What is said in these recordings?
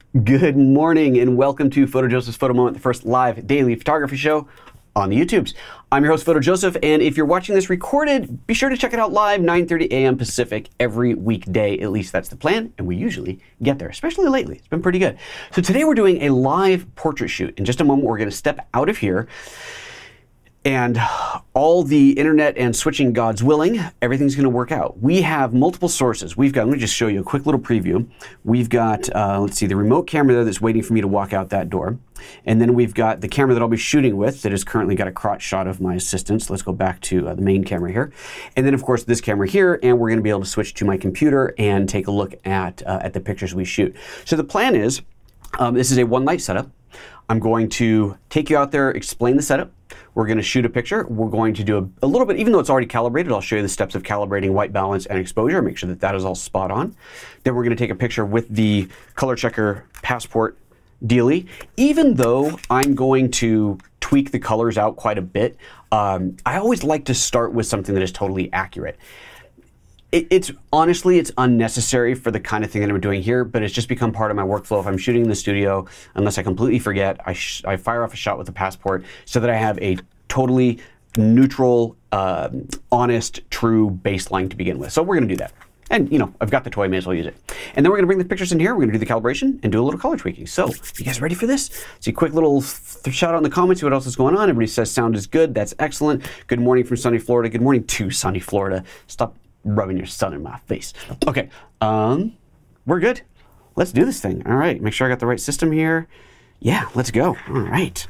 Good morning and welcome to PhotoJoseph's Photo Moment, the first live daily photography show on the YouTubes. I'm your host, PhotoJoseph, and if you're watching this recorded, be sure to check it out live, 9:30 a.m. Pacific, every weekday. At least that's the plan, and we usually get there, especially lately. It's been pretty good. So today we're doing a live portrait shoot. In just a moment, we're going to step out of here, and all the internet and switching gods willing, everything's going to work out. We have multiple sources. We've got, let me just show you a quick little preview. We've got, let's see, the remote camera there that's waiting for me to walk out that door. And then we've got the camera that I'll be shooting with that has currently got a crotch shot of my assistant. So let's go back to the main camera here. And then, of course, this camera here, and we're going to be able to switch to my computer and take a look at the pictures we shoot. So the plan is, this is a one light setup. I'm going to take you out there, explain the setup. We're going to shoot a picture. We're going to do a little bit, even though it's already calibrated, I'll show you the steps of calibrating white balance and exposure, make sure that that is all spot on. Then we're going to take a picture with the Color Checker Passport dealie. Even though I'm going to tweak the colors out quite a bit, I always like to start with something that is totally accurate. It's honestly, it's unnecessary for the kind of thing that I'm doing here, but it's just become part of my workflow. If I'm shooting in the studio, unless I completely forget, I fire off a shot with the Passport so that I have a totally neutral, honest, true baseline to begin with. So we're going to do that. And, you know, I've got the toy, may as well use it. And then we're going to bring the pictures in here. We're going to do the calibration and do a little color tweaking. So, you guys ready for this? See a quick little shout out in the comments, see what else is going on. Everybody says sound is good. That's excellent. Good morning from sunny Florida. Good morning to sunny Florida. Stop rubbing your sun in my face. Okay, we're good. Let's do this thing. All right, make sure I got the right system here. Yeah, let's go. All right.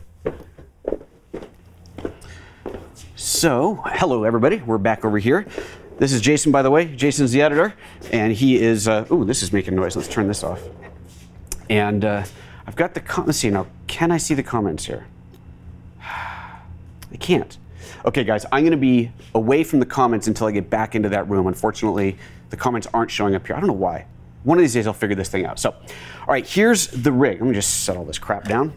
So, hello everybody. We're back over here. This is Jason, by the way. Jason's the editor, and he is, ooh, this is making noise. Let's turn this off. And I've got the, let's see now, can I see the comments here? I can't. Okay, guys, I'm going to be away from the comments until I get back into that room. Unfortunately, the comments aren't showing up here. I don't know why. One of these days, I'll figure this thing out. So, all right, here's the rig. Let me just set all this crap down.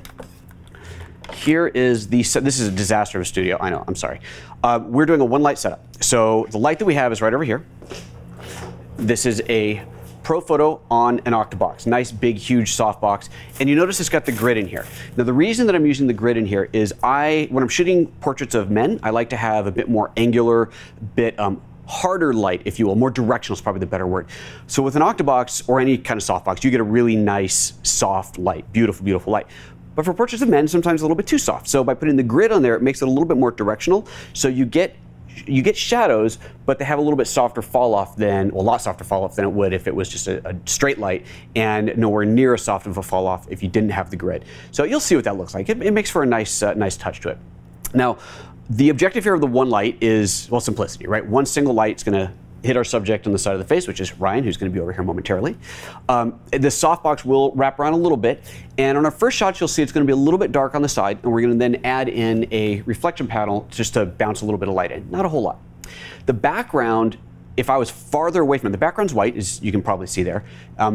Here is the, this is a disaster of a studio. I know, I'm sorry. We're doing a one light setup. So the light that we have is right over here. This is a Profoto on an octabox, nice big huge softbox, and you notice it's got the grid in here. Now the reason that I'm using the grid in here is when I'm shooting portraits of men, I like to have a bit more angular, bit harder light, if you will, more directional is probably the better word. So with an octabox or any kind of softbox, you get a really nice soft light, beautiful, beautiful light. But for portraits of men, sometimes a little bit too soft. So by putting the grid on there, it makes it a little bit more directional. So you get shadows, but they have a little bit softer fall off than, well, a lot softer fall off than it would if it was just a straight light, and nowhere near as soft of a fall off if you didn't have the grid. So you'll see what that looks like. It makes for a nice, nice touch to it. Now, the objective here of the one light is, well, simplicity, right? One single light is going to hit our subject on the side of the face, which is Ryan, who's going to be over here momentarily. The softbox will wrap around a little bit, and on our first shot, you'll see it's going to be a little bit dark on the side, and we're going to then add in a reflection panel just to bounce a little bit of light in. Not a whole lot. The background, if I was farther away from it, the background's white, as you can probably see there.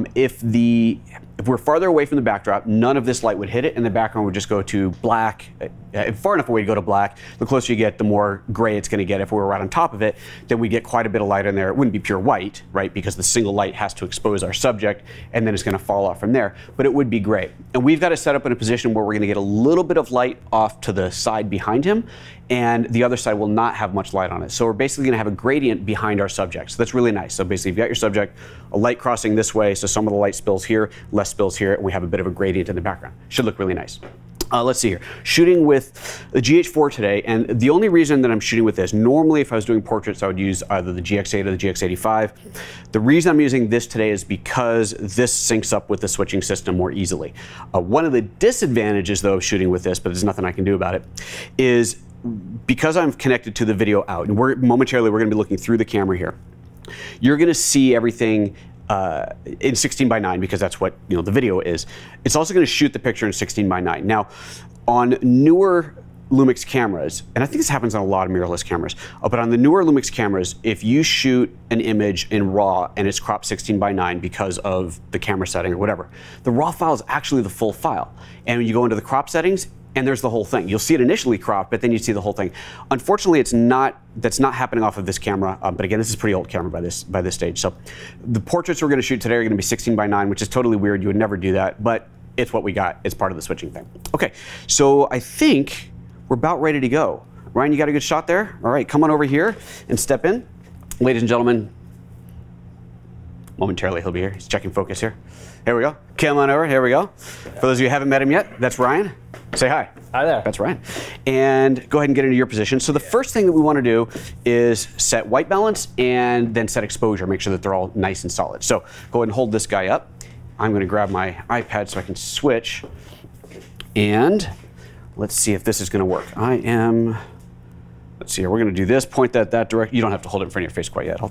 If we're farther away from the backdrop, none of this light would hit it, and the background would just go to black. Far enough away to go to black. The closer you get, the more gray it's going to get. If we were right on top of it, then we get quite a bit of light in there. It wouldn't be pure white, right, because the single light has to expose our subject, and then it's going to fall off from there. But it would be gray. And we've got it set up in a position where we're going to get a little bit of light off to the side behind him, and the other side will not have much light on it. So we're basically going to have a gradient behind our subject. So that's really nice. So basically, you've got your subject, a light crossing this way, so some of the light spills here, less spills here, and we have a bit of a gradient in the background. Should look really nice. Let's see here. Shooting with the GH4 today, and the only reason that I'm shooting with this, normally if I was doing portraits, I would use either the GX8 or the GX85. The reason I'm using this today is because this syncs up with the switching system more easily. One of the disadvantages, though, of shooting with this, but there's nothing I can do about it, is because I'm connected to the video out, and momentarily we're going to be looking through the camera here, you're going to see everything in 16:9 because that's what the video is. It's also going to shoot the picture in 16:9. Now, on newer Lumix cameras, and I think this happens on a lot of mirrorless cameras, but on the newer Lumix cameras, if you shoot an image in RAW and it's cropped 16:9 because of the camera setting or whatever, the RAW file is actually the full file. And when you go into the crop settings, and there's the whole thing. You'll see it initially cropped, but then you see the whole thing. Unfortunately, that's not happening off of this camera, but again, this is a pretty old camera by this stage. So the portraits we're going to shoot today are going to be 16:9, which is totally weird. You would never do that, but it's what we got. It's part of the switching thing. Okay, so I think we're about ready to go. Ryan, you got a good shot there? All right, come on over here and step in. Ladies and gentlemen, momentarily he'll be here. He's checking focus here. Here we go. Come on over. Here we go. For those of you who haven't met him yet, that's Ryan. Say hi. Hi there. That's Ryan. And go ahead and get into your position. So the first thing that we want to do is set white balance and then set exposure. Make sure that they're all nice and solid. So go ahead and hold this guy up. I'm going to grab my iPad so I can switch. And let's see if this is going to work. Let's see here. We're going to do this. Point that direction. You don't have to hold it in front of your face quite yet.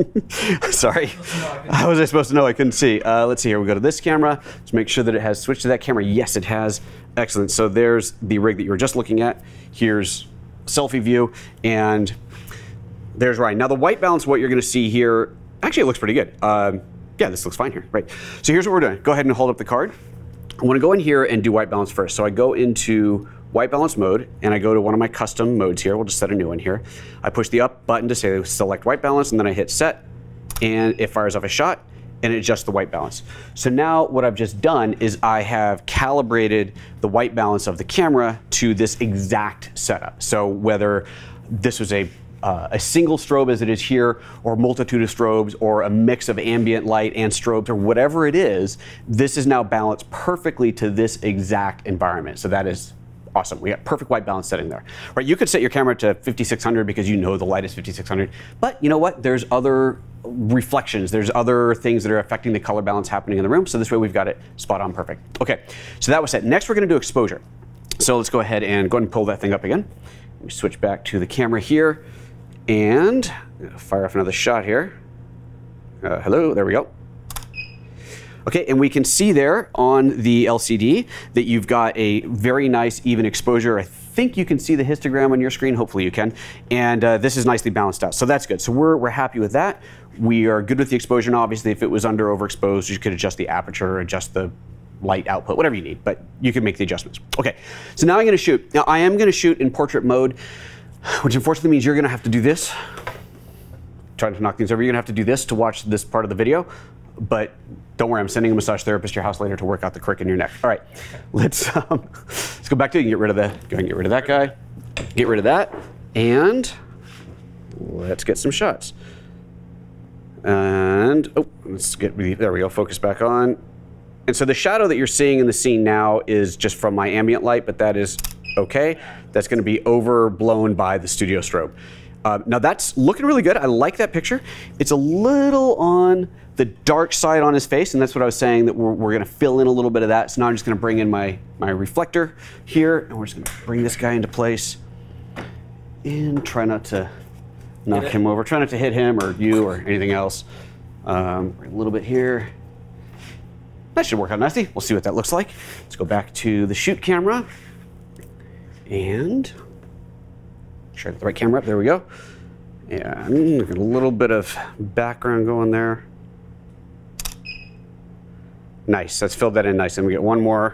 Sorry. How was I supposed to know? I couldn't see. Let's see here. We go to this camera. Let's make sure that it has switched to that camera. Yes, it has. Excellent. So there's the rig that you were just looking at. Here's selfie view. And there's Ryan. Now the white balance, what you're going to see here, actually it looks pretty good. Yeah, this looks fine here. Right. So here's what we're doing. Go ahead and hold up the card. I want to go in here and do white balance first. So I go into white balance mode, and I go to one of my custom modes here. We'll just set a new one here. I push the up button to say select white balance, and then I hit set, and it fires off a shot, and it adjusts the white balance. So now what I've just done is I have calibrated the white balance of the camera to this exact setup. So whether this was a single strobe as it is here, or a multitude of strobes, or a mix of ambient light and strobes, or whatever it is, this is now balanced perfectly to this exact environment. So that is awesome. We got perfect white balance setting there. Right, you could set your camera to 5600 because you know the light is 5600, but you know what? There's other reflections. There's other things that are affecting the color balance happening in the room. So this way we've got it spot on perfect. Okay, so that was set. Next we're going to do exposure. So let's go ahead and pull that thing up again. We switch back to the camera here and fire off another shot here. Hello, there we go. Okay, and we can see there on the LCD that you've got a very nice even exposure. I think you can see the histogram on your screen. Hopefully you can. And this is nicely balanced out. So that's good. So we're happy with that. We are good with the exposure. Now, obviously, if it was under overexposed, you could adjust the aperture, adjust the light output, whatever you need. But you can make the adjustments. Okay, so now I'm going to shoot. Now, I am going to shoot in portrait mode, which unfortunately means you're going to have to do this. Trying to knock things over. You're going to have to do this to watch this part of the video. But don't worry, I'm sending a massage therapist to your house later to work out the crick in your neck. All right, let's go back to it and get rid of the. Go ahead and get rid of that guy. Get rid of that, and let's get some shots. And oh, let's get there we go. Focus back on. And so the shadow that you're seeing in the scene now is just from my ambient light, but that is okay. That's going to be overblown by the studio strobe. Now that's looking really good. I like that picture. It's a little on the dark side on his face, and that's what I was saying, that we're going to fill in a little bit of that. So now I'm just going to bring in my reflector here, and we're just going to bring this guy into place and try not to knock him over. Try not to hit him or you or anything else. Bring a little bit here. That should work out nicely. We'll see what that looks like. Let's go back to the shoot camera and try to get the right camera up. There we go. And a little bit of background going there. Nice. Let's fill that in nice. And we get one more.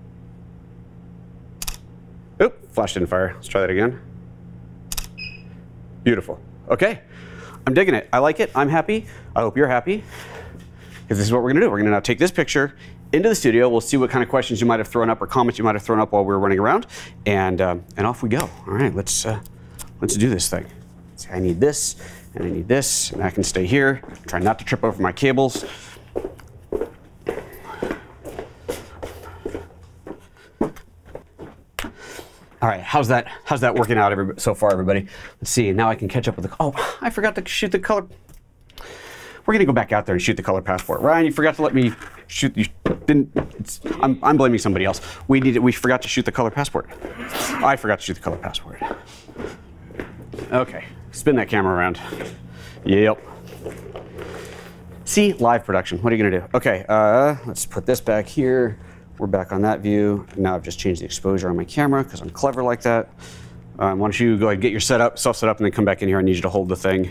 Oop, flash didn't fire. Let's try that again. Beautiful. Okay. I'm digging it. I like it. I'm happy. I hope you're happy. Because this is what we're going to do. We're going to now take this picture into the studio. We'll see what kind of questions you might have thrown up or comments you might have thrown up while we were running around. And off we go. All right, let's do this thing. See, I need this, and I need this, and I can stay here. Try not to trip over my cables. All right, how's that working out so far, everybody? Let's see. Now I can catch up with the. Oh, I forgot to shoot the color. We're gonna go back out there and shoot the color passport. Ryan, you forgot to let me shoot. You didn't. I'm blaming somebody else. We forgot to shoot the color passport. I forgot to shoot the color passport. Okay, spin that camera around. Yep. See, live production. What are you gonna do? Okay, let's put this back here. We're back on that view. Now I've just changed the exposure on my camera because I'm clever like that. Why don't you go ahead and get your self set up, and then come back in here. I need you to hold the thing.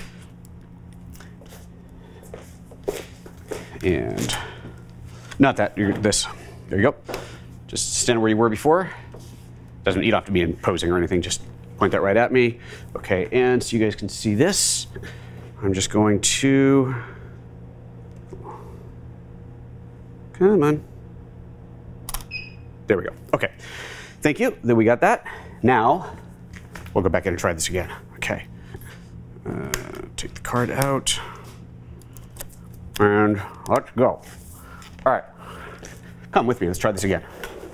And not that, this. There you go. Just stand where you were before. You don't have to be posing or anything, just point that right at me. Okay, and so you guys can see this. I'm just going to, come on. There we go. Okay. Thank you. Then we got that. Now, we'll go back in and try this again. Okay. Take the card out. And let's go. All right. Come with me. Let's try this again.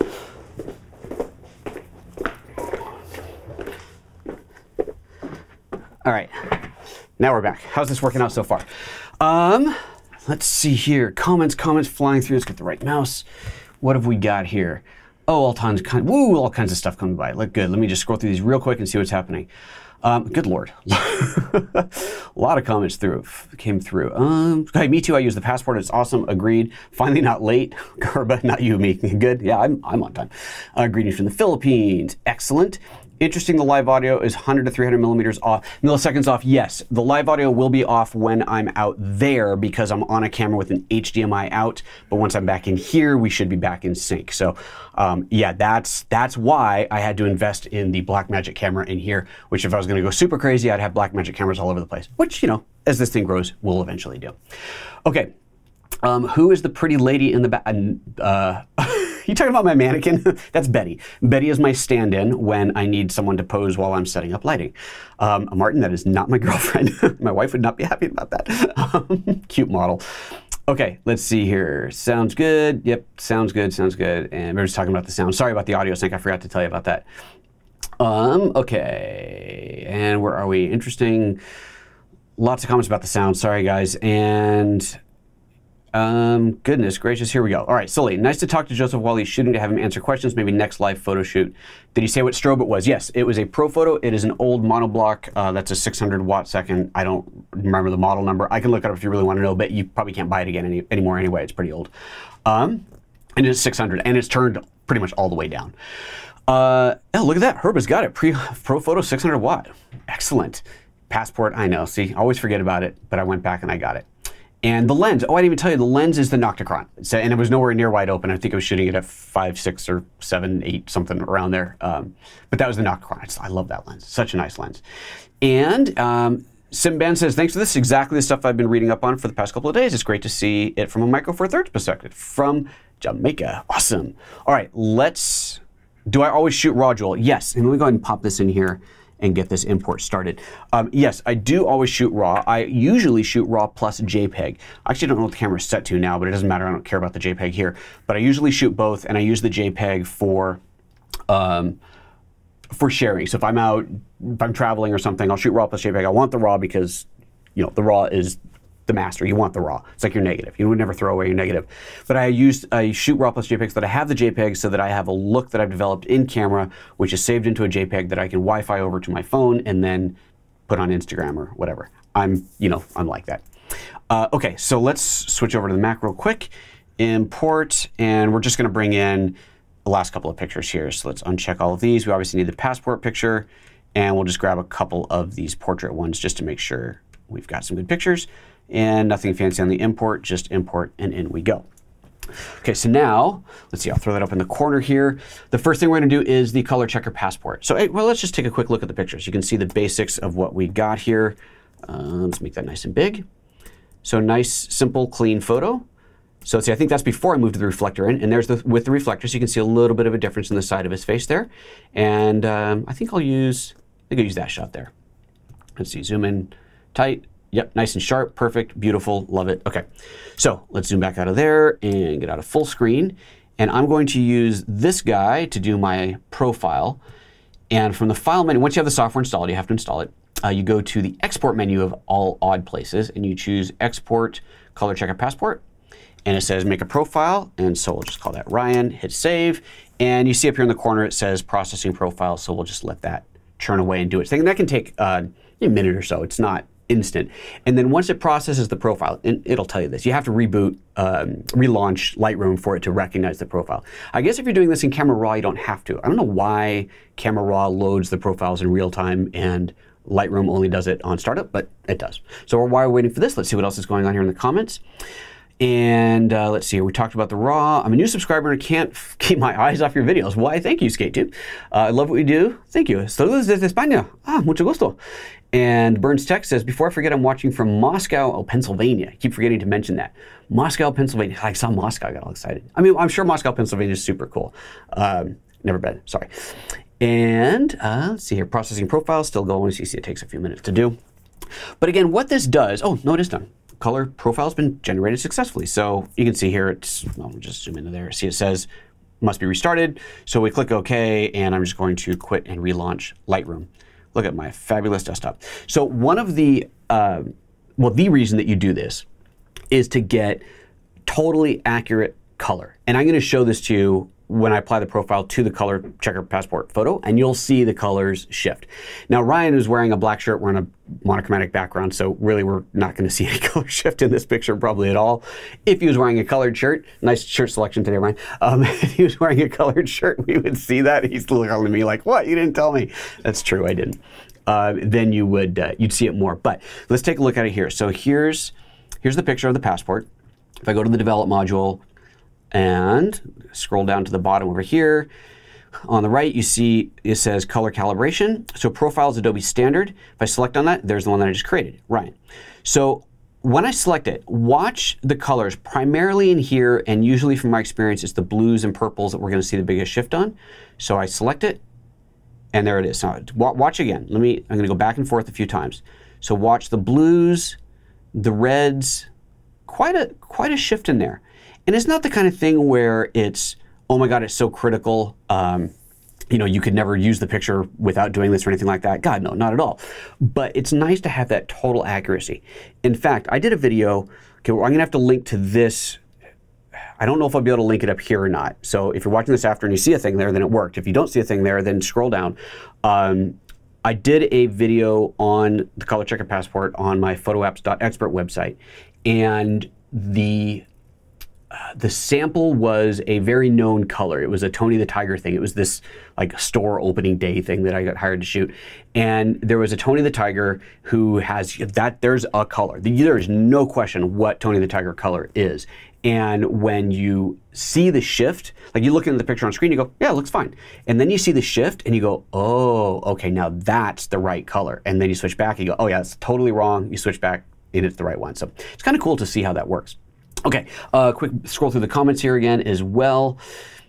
All right. Now we're back. How's this working out so far? Let's see here. Comments flying through. Let's get the right mouse. What have we got here? Oh, all kinds of stuff coming by. Look good. Let me just scroll through these real quick and see what's happening. Good Lord. A lot of comments came through. Hey, me too. I use the passport. It's awesome. Agreed. Finally not late. Garba, not you, me. Good. Yeah, I'm on time. Greetings from the Philippines. Excellent. Interesting, the live audio is 100 to 300 milliseconds off. Yes, the live audio will be off when I'm out there because I'm on a camera with an HDMI out. But once I'm back in here, we should be back in sync. So yeah, that's why I had to invest in the Blackmagic camera in here, which if I was going to go super crazy, I'd have Blackmagic cameras all over the place, which, you know, as this thing grows, we'll eventually do. Okay, who is the pretty lady in the back? You talking about my mannequin? That's Betty. Betty is my stand-in when I need someone to pose while I'm setting up lighting. Martin, that is not my girlfriend. My wife would not be happy about that. Cute model. Okay, let's see here. Sounds good. Yep, sounds good, sounds good. And we're just talking about the sound. Sorry about the audio sync. I forgot to tell you about that. Okay, and where are we? Interesting. Lots of comments about the sound. Sorry, guys. And goodness gracious, here we go. All right, Sully, nice to talk to Joseph while he's shooting to have him answer questions, maybe next live photo shoot. Did he say what strobe it was? Yes, it was a Profoto. It is an old monoblock. That's a 600 watt second. I don't remember the model number. I can look it up if you really want to know, but you probably can't buy it again anymore anyway. It's pretty old. And it's 600, and it's turned pretty much all the way down. Oh, look at that. Herb has got it. Profoto 600 watt. Excellent. Passport, I know. See, I always forget about it, but I went back and I got it. And the lens, oh, I didn't even tell you, the lens is the Nocticron. And it was nowhere near wide open. I think I was shooting it at 5, 6, or 7, 8, something around there. But that was the Nocticron. I love that lens. Such a nice lens. And Simban says, thanks for this. Exactly the stuff I've been reading up on for the past couple of days. It's great to see it from a Micro Four Thirds perspective. From Jamaica. Awesome. All right, do I always shoot RAW, Joel? Yes. And let me go ahead and pop this in here and get this import started. Yes, I do always shoot RAW. I usually shoot RAW plus JPEG. I actually don't know what the camera is set to now, but it doesn't matter. I don't care about the JPEG here. But I usually shoot both, and I use the JPEG for sharing. So if I'm traveling or something, I'll shoot RAW plus JPEG. I want the RAW because, you know, the RAW is the master. You want the RAW. It's like your negative. You would never throw away your negative. But I shoot RAW plus JPEG so that I have the JPEG so that I have a look that I've developed in camera, which is saved into a JPEG that I can Wi-Fi over to my phone and then put on Instagram or whatever. I'm like that. Okay, so let's switch over to the Mac real quick. Import, and we're just going to bring in the last couple of pictures here. So let's uncheck all of these. We obviously need the passport picture, and we'll just grab a couple of these portrait ones just to make sure we've got some good pictures. And nothing fancy on the import, just import, and in we go. Okay, so now, let's see, I'll throw that up in the corner here. The first thing we're gonna do is the color checker passport. So, well, let's just take a quick look at the pictures. You can see the basics of what we got here. Let's make that nice and big. So nice, simple, clean photo. So see, I think that's before I moved the reflector in, and there's with the reflector, so you can see a little bit of a difference in the side of his face there. And I think I'll use that shot there. Let's see, zoom in tight. Yep, nice and sharp, perfect, beautiful, love it. Okay, so let's zoom back out of there and get out of full screen. And I'm going to use this guy to do my profile. And from the file menu, once you have the software installed, you have to install it. You go to the export menu of all odd places, and you choose Export Color Checker Passport. And it says make a profile, and so we'll just call that Ryan, hit save. And you see up here in the corner, it says processing profile, so we'll just let that churn away and do its thing. And that can take a minute or so. It's not instant. And then once it processes the profile, and it'll tell you this, you have to reboot, relaunch Lightroom for it to recognize the profile. I guess if you're doing this in Camera Raw, you don't have to. I don't know why Camera Raw loads the profiles in real time and Lightroom only does it on startup, but it does. So while we're waiting for this, let's see what else is going on here in the comments. And let's see here. We talked about the raw. I'm a new subscriber and can't keep my eyes off your videos. Why? Thank you, SkateTube. I love what we do. Thank you. Saludos desde España. Mucho gusto. And Burns Tech says, before I forget, I'm watching from Moscow, Pennsylvania. I keep forgetting to mention that. Moscow, Pennsylvania. I saw Moscow. I got all excited. I mean, I'm sure Moscow, Pennsylvania is super cool. Never been. Sorry. And let's see here. Processing profiles still going. So you see it takes a few minutes to do. But again, what this does, oh, no, it is done. Color profile has been generated successfully. So you can see here, it's, I'll just zoom into there. See, it says must be restarted. So we click OK, and I'm just going to quit and relaunch Lightroom. Look at my fabulous desktop. So one of the, well, the reason that you do this is to get totally accurate color. And I'm going to show this to you when I apply the profile to the color checker passport photo, and you'll see the colors shift. Now, Ryan is wearing a black shirt, wearing a monochromatic background, so really we're not going to see any color shift in this picture probably at all. If he was wearing a colored shirt, nice shirt selection today, Ryan. If he was wearing a colored shirt, we would see that. He's looking at me like, what? You didn't tell me. That's true, I didn't. Then you would, you'd see it more. But let's take a look at it here. So here's the picture of the passport. If I go to the develop module, and scroll down to the bottom over here. On the right, you see it says color calibration. So profile is Adobe standard. If I select on that, there's the one that I just created, Ryan. So when I select it, watch the colors primarily in here, and usually from my experience, it's the blues and purples that we're going to see the biggest shift on. So I select it, and there it is. Now, watch again. I'm going to go back and forth a few times. So watch the blues, the reds, quite a shift in there. And it's not the kind of thing where it's, oh my God, it's so critical. You know, you could never use the picture without doing this or anything like that. God, no, not at all. But it's nice to have that total accuracy. In fact, I did a video. Okay, well, I'm gonna have to link to this. I don't know if I'll be able to link it up here or not. So if you're watching this after and you see a thing there, then it worked. If you don't see a thing there, then scroll down. I did a video on the Color Checker Passport on my photoapps.expert website, and the sample was a very known color. It was a Tony the Tiger thing. It was this like store opening day thing that I got hired to shoot. And there was a Tony the Tiger who has that, there's a color. There is no question what Tony the Tiger color is. And when you see the shift, like you look into the picture on screen, you go, yeah, it looks fine. And then you see the shift and you go, oh, okay, now that's the right color. And then you switch back, you go, oh yeah, it's totally wrong. You switch back and it's the right one. So it's kind of cool to see how that works. Okay, quick scroll through the comments here again as well.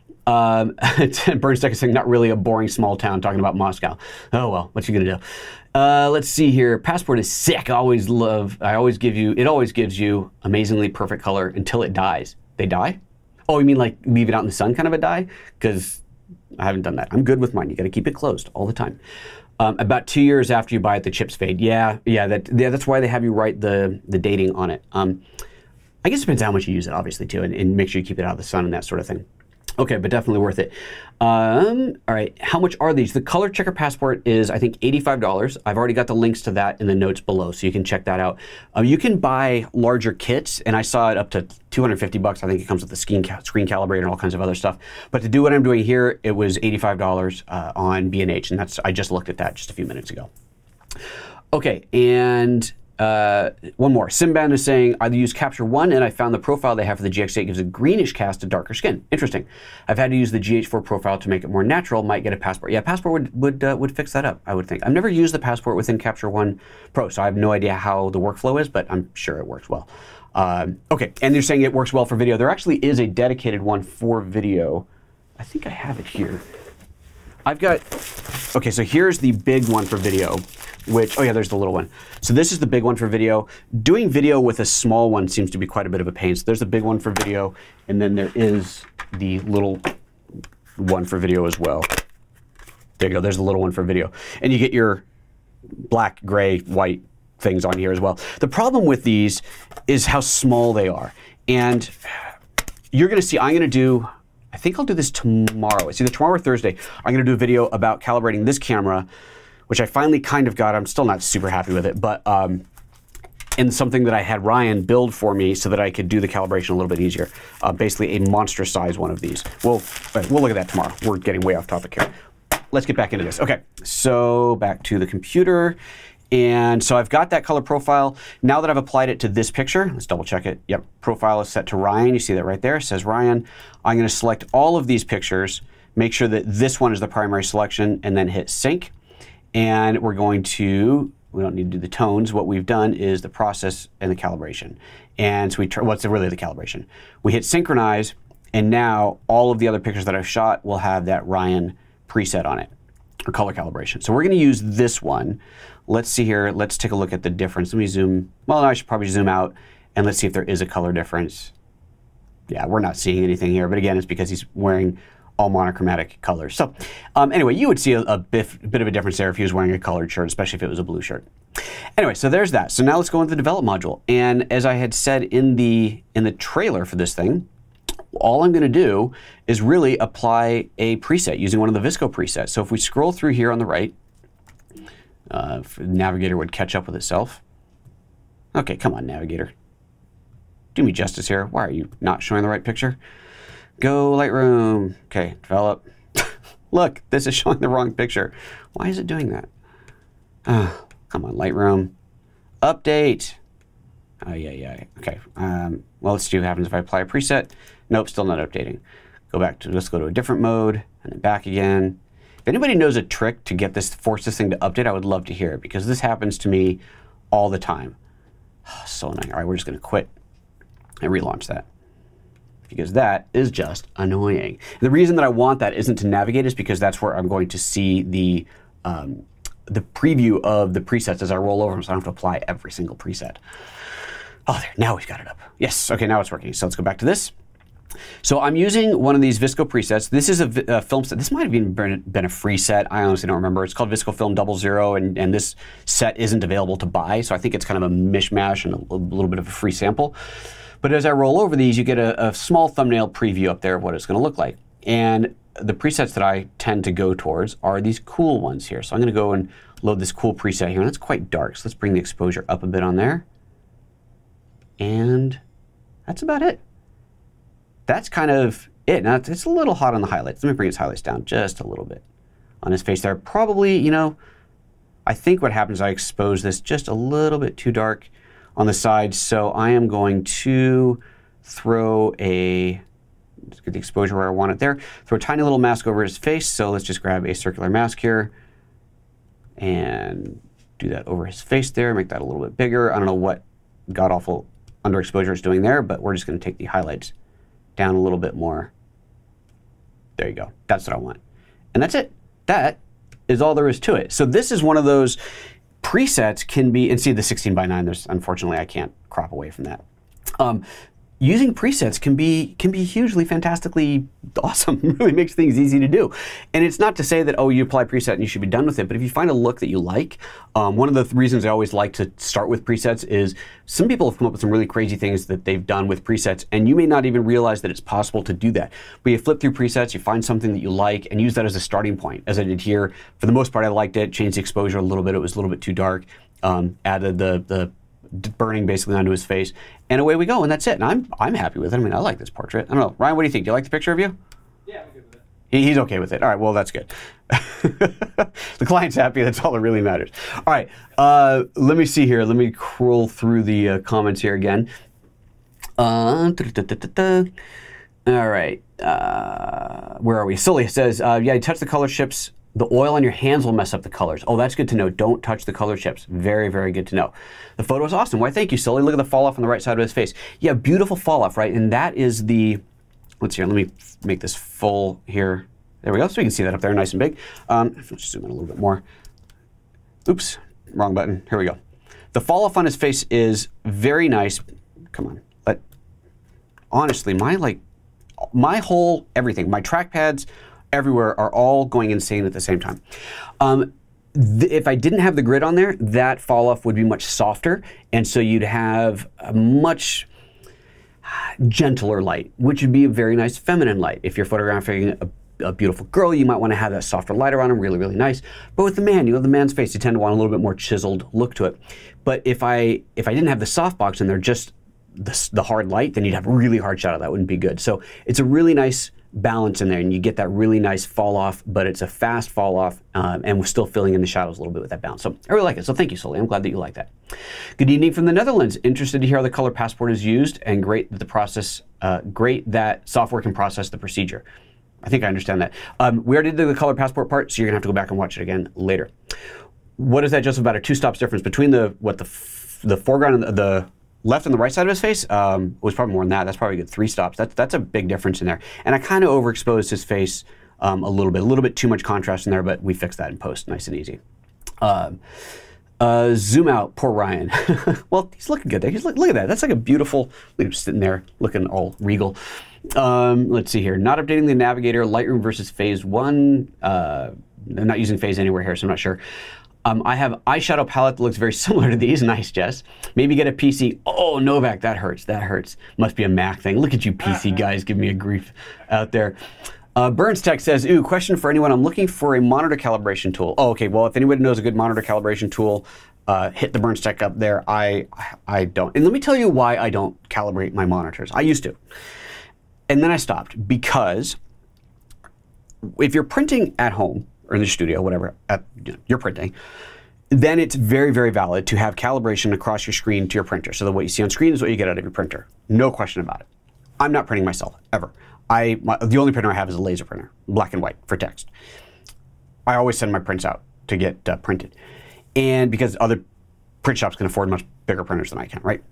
Bernstein is saying, not really a boring small town, talking about Moscow. Oh well, what you gonna do? Let's see here. Passport is sick. I always give you amazingly perfect color until it dies. They die? Oh, you mean like leave it out in the sun kind of a die? Because I haven't done that. I'm good with mine. You got to keep it closed all the time. About 2 years after you buy it, the chips fade. Yeah, that's why they have you write the dating on it. I guess it depends how much you use it, obviously, too, and make sure you keep it out of the sun and that sort of thing. Okay, but definitely worth it. All right, how much are these? The Color Checker Passport is, I think, $85. I've already got the links to that in the notes below, so you can check that out. You can buy larger kits, and I saw it up to $250. I think it comes with the screen calibrator and all kinds of other stuff. But to do what I'm doing here, it was $85 on B&H, and I just looked at that just a few minutes ago. Okay, and one more. Simban is saying, I use Capture One, and I found the profile they have for the GX8 gives a greenish cast to darker skin. Interesting. I've had to use the GH4 profile to make it more natural. Might get a Passport. Yeah, Passport would fix that up, I would think. I've never used the Passport within Capture One Pro, so I have no idea how the workflow is, but I'm sure it works well. Okay, and they're saying it works well for video. There actually is a dedicated one for video. I think I have it here. Okay, so here's the big one for video, which, oh yeah, there's the little one. So this is the big one for video. Doing video with a small one seems to be quite a bit of a pain. So there's the big one for video, and then there is the little one for video as well. There you go, there's the little one for video. And you get your black, gray, white things on here as well. The problem with these is how small they are. And you're gonna see, I'm gonna do, I think I'll do this tomorrow. It's either tomorrow or Thursday. I'm going to do a video about calibrating this camera, which I finally kind of got. I'm still not super happy with it, but and something that I had Ryan build for me so that I could do the calibration a little bit easier. Basically a monster size one of these. We'll look at that tomorrow. We're getting way off topic here. Let's get back into this. Okay, so back to the computer. And so I've got that color profile. Now that I've applied it to this picture, let's double check it. Yep, profile is set to Ryan. You see that right there. It says Ryan. I'm going to select all of these pictures, make sure that this one is the primary selection, and then hit sync. And we're going to, we don't need to do the tones. What we've done is the process and the calibration. And so what's really the calibration? We hit synchronize, and now all of the other pictures that I've shot will have that Ryan preset on it, or color calibration. So we're going to use this one. Let's see here. Let's take a look at the difference. Let me zoom. Well, I should probably zoom out, and let's see if there is a color difference. Yeah, we're not seeing anything here, but again, it's because he's wearing all monochromatic colors. So anyway, you would see a bit of a difference there if he was wearing a colored shirt, especially if it was a blue shirt. Anyway, so there's that. So now let's go into the develop module. And as I had said in the trailer for this thing, all I'm going to do is really apply a preset using one of the VSCO presets. So if we scroll through here on the right, Navigator would catch up with itself. Okay, come on, Navigator. Do me justice here. Why are you not showing the right picture? Go Lightroom. Okay, develop. Look, this is showing the wrong picture. Why is it doing that? Come on, Lightroom. Update. Oh, yeah. Okay. Well, let's see what happens if I apply a preset. Nope, still not updating. Go back to, let's go to a different mode, and then back again. If anybody knows a trick to get this, force this thing to update, I would love to hear it, because this happens to me all the time. So annoying. All right, we're just going to quit and relaunch that, because that is just annoying. And the reason that I want that isn't to navigate is because that's where I'm going to see the preview of the presets as I roll over them, so I don't have to apply every single preset. Oh, there, now we've got it up. Yes, okay, now it's working. So let's go back to this. So I'm using one of these VSCO presets. This is a film set. This might have even been a free set. I honestly don't remember. It's called VSCO Film 00, and this set isn't available to buy, so I think it's kind of a mishmash and a little bit of a free sample. But as I roll over these, you get a small thumbnail preview up there of what it's going to look like. And the presets that I tend to go towards are these cool ones here. So I'm going to go and load this cool preset here, and it's quite dark. So let's bring the exposure up a bit on there. And that's about it. That's kind of it. Now, it's a little hot on the highlights. Let me bring his highlights down just a little bit on his face there. Probably, you know, I think what happens is I expose this just a little bit too dark on the side. So I am going to throw let's get the exposure where I want it there. Throw a tiny little mask over his face. So let's just grab a circular mask here and do that over his face there. Make that a little bit bigger. I don't know what god-awful underexposure it's doing there, but we're just going to take the highlights down a little bit more. There you go. That's what I want. And that's it. That is all there is to it. So this is one of those presets can be, and see the 16:9, there's, unfortunately I can't crop away from that. Using presets can be hugely, fantastically awesome. It really makes things easy to do. And it's not to say that, oh, you apply a preset and you should be done with it, but if you find a look that you like, one of the reasons I always like to start with presets is some people have come up with some really crazy things that they've done with presets, and you may not even realize that it's possible to do that. But you flip through presets, you find something that you like, and use that as a starting point, as I did here. For the most part, I liked it, changed the exposure a little bit, it was a little bit too dark, added the burning basically onto his face, and away we go, and that's it. And I'm happy with it. I mean, I like this portrait. I don't know, Ryan, what do you think? Do you like the picture of you? Yeah, I'm good with it. He's okay with it. All right, well, that's good. The client's happy. That's all that really matters. All right, let me see here. Let me scroll through the comments here again. All right, where are we? Sully says, yeah, you touch the color chips. The oil on your hands will mess up the colors. Oh, that's good to know. Don't touch the color chips. Very, very good to know. The photo is awesome. Why, thank you, Sully. Look at the fall off on the right side of his face. Yeah, beautiful fall off, right? And that is the, let's see here. Let me make this full here. There we go. So we can see that up there nice and big. Let's zoom in a little bit more. Oops, wrong button. Here we go. The fall off on his face is very nice. Come on. But honestly, my whole everything, my trackpads, everywhere are all going insane at the same time. If I didn't have the grid on there, that fall off would be much softer, and so you'd have a much gentler light, which would be a very nice feminine light. If you're photographing a beautiful girl, you might want to have that softer light around them, really, really nice. But with the man, you know, the man's face, you tend to want a little bit more chiseled look to it. But if I didn't have the softbox and they're just the hard light, then you'd have a really hard shadow. That wouldn't be good. So it's a really nice balance in there, and you get that really nice fall off, but it's a fast fall off, and we're still filling in the shadows a little bit with that balance. So I really like it. So thank you, Sully. I'm glad that you like that. Good evening from the Netherlands. Interested to hear how the Color Passport is used, and great that the process, great that software can process the procedure. I think I understand that. We already did the Color Passport part, so you're gonna have to go back and watch it again later. What is that, Joseph, about a 2 stops difference between the foreground and the left and the right side of his face? Was probably more than that. That's probably a good 3 stops. That's a big difference in there. And I kind of overexposed his face a little bit too much contrast in there, but we fixed that in post, nice and easy. Zoom out, poor Ryan. Well, he's looking good there. Look at that. That's like a beautiful, look at him sitting there looking all regal. Let's see here. Not updating the navigator, Lightroom versus phase 1. I'm not using phase anywhere here, so I'm not sure. I have eyeshadow palette that looks very similar to these. Nice, Jess. Maybe get a PC. Oh, Novak, that hurts. That hurts. Must be a Mac thing. Look at you PC guys giving me a grief out there. Burns Tech says, ooh, question for anyone. I'm looking for a monitor calibration tool. Oh, okay. Well, if anybody knows a good monitor calibration tool, hit the Burns Tech up there. I don't. And let me tell you why I don't calibrate my monitors. I used to. And then I stopped because if you're printing at home, or in the studio, whatever, you're printing, then it's very, very valid to have calibration across your screen to your printer. So that what you see on screen is what you get out of your printer. No question about it. I'm not printing myself, ever. The only printer I have is a laser printer, black and white, for text. I always send my prints out to get printed. And because other print shops can afford much bigger printers than I can, right?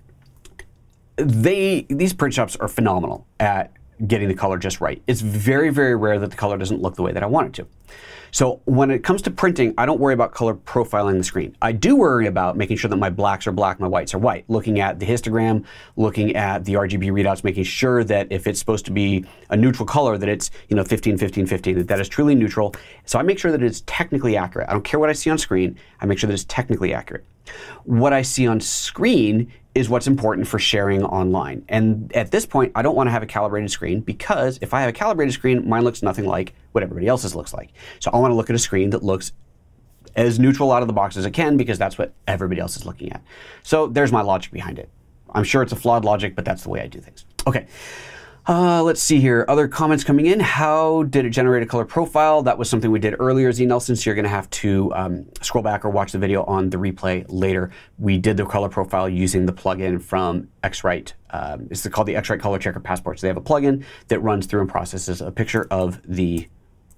These print shops are phenomenal at getting the color just right. It's very, very rare that the color doesn't look the way that I want it to. So when it comes to printing, I don't worry about color profiling the screen. I do worry about making sure that my blacks are black, my whites are white, looking at the histogram, looking at the RGB readouts, making sure that if it's supposed to be a neutral color, that it's 15, 15, 15, that is truly neutral. So I make sure that it's technically accurate. I don't care what I see on screen, I make sure that it's technically accurate. What I see on screen is what's important for sharing online. And at this point, I don't want to have a calibrated screen, because if I have a calibrated screen, mine looks nothing like what everybody else's looks like. So I want to look at a screen that looks as neutral out of the box as it can, because that's what everybody else is looking at. So there's my logic behind it. I'm sure it's a flawed logic, but that's the way I do things. Okay. Let's see here. Other comments coming in. How did it generate a color profile? That was something we did earlier, Z Nelson, so you're going to have to scroll back or watch the video on the replay later. We did the color profile using the plugin from Xrite. It's called the Xrite Color Checker Passport. So they have a plugin that runs through and processes a picture of the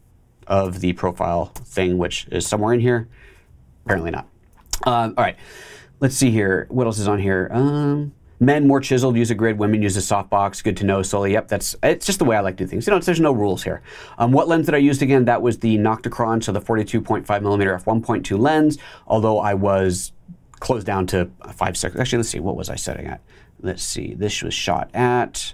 profile thing, which is somewhere in here. Apparently not. All right. Let's see here. What else is on here? Men more chiseled, use a grid. Women use a softbox. Good to know, Sully. Yep, it's just the way I like to do things. There's no rules here. What lens did I use again? That was the Nocticron, so the 42.5mm f1.2 lens. Although I was closed down to 5.6. Actually, let's see. What was I setting at? Let's see. This was shot at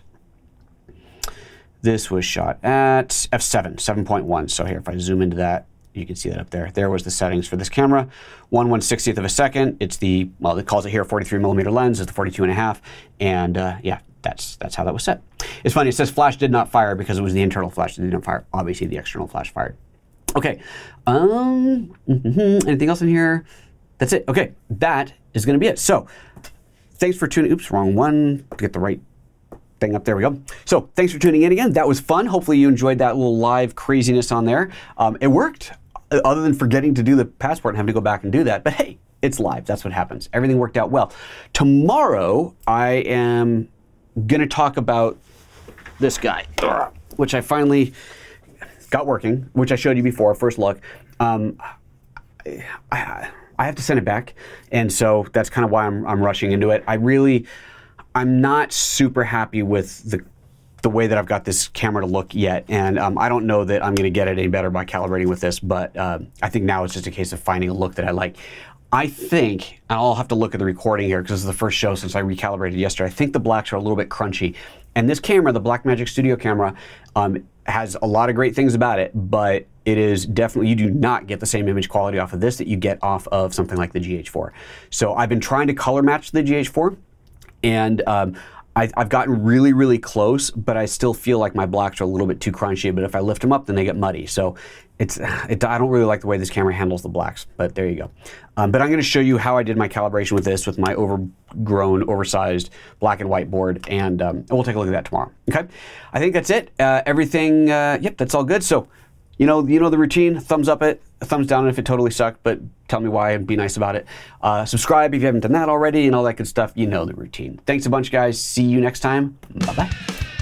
f7, 7.1. So here, if I zoom into that, you can see that up there. There was the settings for this camera. 1/160th of a second. It's the, well, it calls it here 43mm lens. It's the 42.5. And yeah, that's how that was set. It's funny, it says flash did not fire because it was the internal flash that did not fire. Obviously, the external flash fired. Okay. Anything else in here? That's it. Okay, that is going to be it. So thanks for tuning. Oops, wrong one. Get the right thing up. There we go. So thanks for tuning in again. That was fun. Hopefully you enjoyed that little live craziness on there. It worked, other than forgetting to do the passport and having to go back and do that. But hey, it's live. That's what happens. Everything worked out well. Tomorrow, I am going to talk about this guy, which I finally got working, which I showed you before, first look. I have to send it back, and so that's kind of why I'm rushing into it. I'm not super happy with the way that I've got this camera to look yet, and I don't know that I'm going to get it any better by calibrating with this, but I think now it's just a case of finding a look that I like. I think, and I'll have to look at the recording here because this is the first show since I recalibrated yesterday, I think the blacks are a little bit crunchy. And this camera, the Blackmagic Studio camera, has a lot of great things about it, but it is definitely, you do not get the same image quality off of this that you get off of something like the GH4. So I've been trying to color match the GH4, and I've gotten really, really close, but I still feel like my blacks are a little bit too crunchy, but if I lift them up, then they get muddy. So I don't really like the way this camera handles the blacks, but there you go. But I'm gonna show you how I did my calibration with this, with my overgrown, oversized black and white board, and we'll take a look at that tomorrow, okay? I think that's it. Everything, yep, that's all good. So, you know the routine, thumbs up it, thumbs down if it totally sucked, but tell me why and be nice about it. Subscribe if you haven't done that already and all that good stuff. You know the routine. Thanks a bunch, guys. See you next time. Bye-bye.